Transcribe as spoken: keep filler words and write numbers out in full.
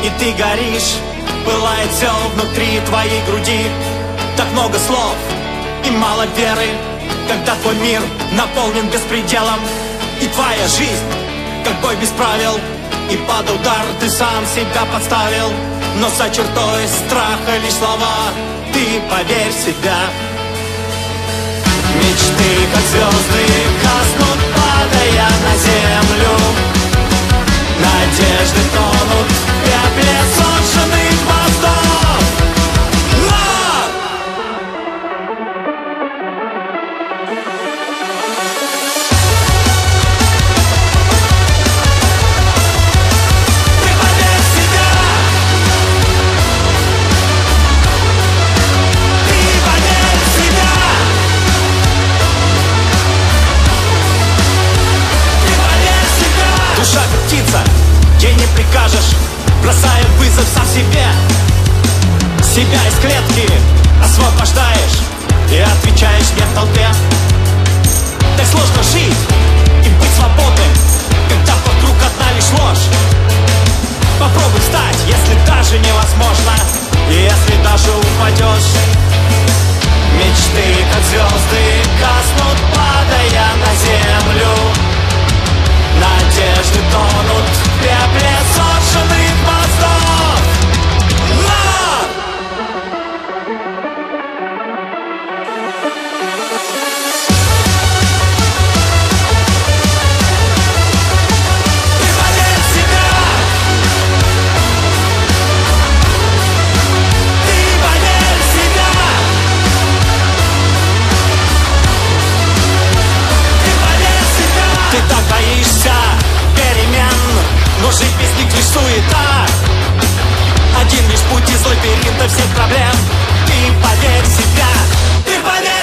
и ты горишь. Пылает все внутри твоей груди. Так много слов и мало веры, когда твой мир наполнен беспределом. И твоя жизнь, как бой без правил, и под удар ты сам себя подставил. Но за чертой страха лишь слова. Ты поверь в себя. Мечты, как звезды, гаснут, падая на землю. Надежды тонут в пепле сожженных мостов. Но! Ты поверь в себя. Ты поверь в себя. Ты поверь в себя. Душа как птица, ей не прикажешь, бросает вызов сам себе. Себя из клетки освобождаешь и отвечаешь «нет» в толпе. Так сложно жить и быть свободным, когда вокруг одна лишь ложь. Попробуй встать, если даже невозможно, и если даже упадешь. Мечты, как звезды, гаснут, падая на землю. Надежды тонут в пепле сожженных мостов. Но! Ты поверь в себя. Ты поверь в себя. Ты поверь в себя. Ты так боишься перемен, но жить без них лишь суета. Один лишь путь из лабиринта всех проблем. Ты поверь в себя. Ты поверь.